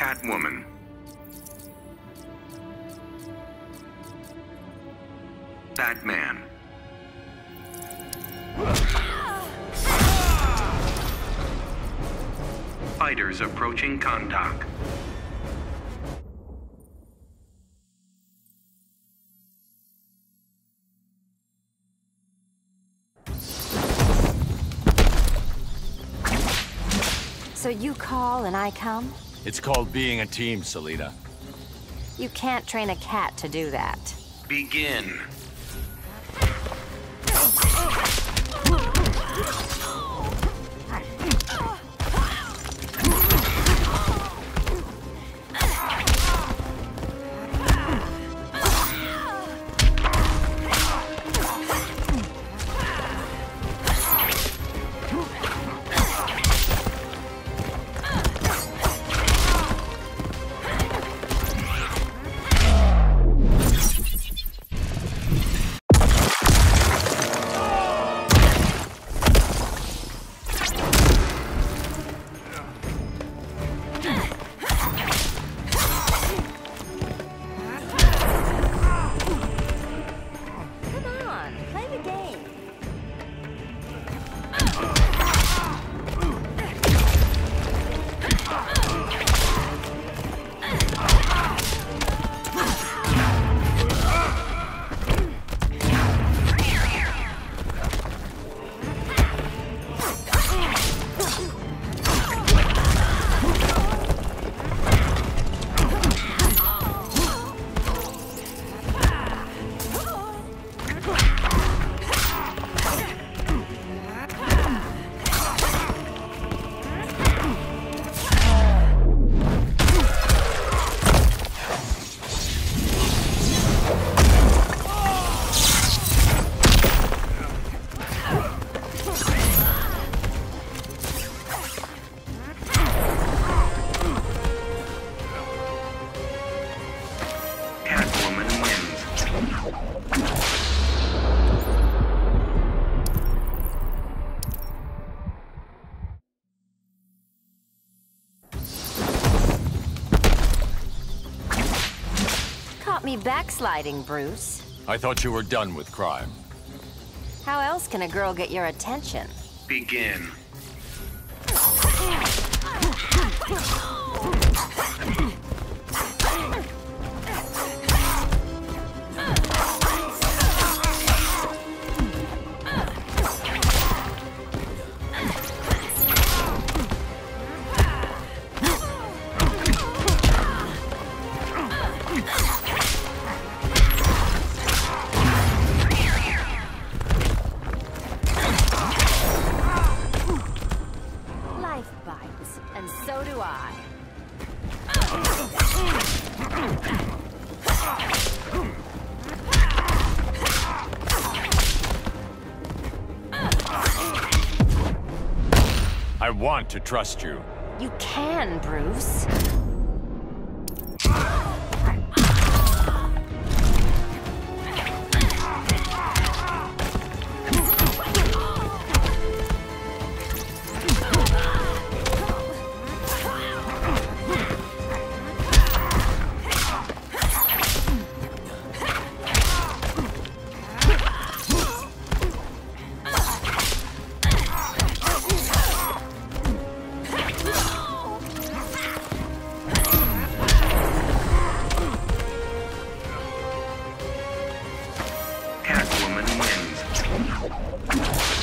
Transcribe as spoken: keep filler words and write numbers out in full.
Catwoman. Batman. Fighters approaching Kahndaq. So you call and I come? It's called being a team, Selina. You can't train a cat to do that. Begin. Me backsliding, Bruce. I thought you were done with crime. How else can a girl get your attention? Begin. And so do I. I want to trust you. You can, Bruce. Catwoman wins.